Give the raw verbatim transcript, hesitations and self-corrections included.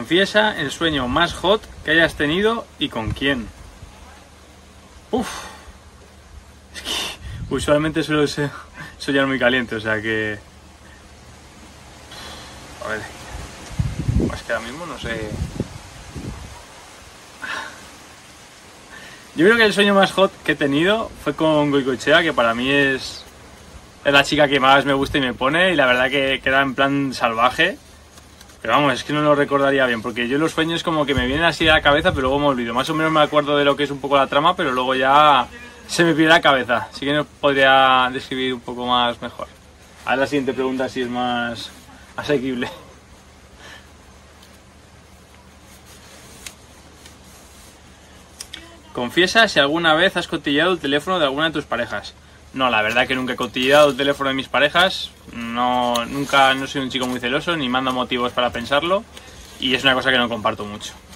Confiesa el sueño más hot que hayas tenido y con quién. Uf. Es que usualmente suelo ser, soñar muy caliente, o sea que... A ver... Es que ahora mismo no sé... Yo creo que el sueño más hot que he tenido fue con Goicoechea, que para mí es, es la chica que más me gusta y me pone, y la verdad que, que era en plan salvaje. Pero vamos, es que no lo recordaría bien, porque yo los sueños como que me vienen así a la cabeza, pero luego me olvido. Más o menos me acuerdo de lo que es un poco la trama, pero luego ya se me pierde la cabeza. Así que no podría describir un poco más mejor. A la siguiente pregunta si es más asequible. Confiesa si alguna vez has cotilleado el teléfono de alguna de tus parejas. No, la verdad que nunca he cotilleado el teléfono de mis parejas. No, nunca, no soy un chico muy celoso, ni mando motivos para pensarlo. Y es una cosa que no comparto mucho.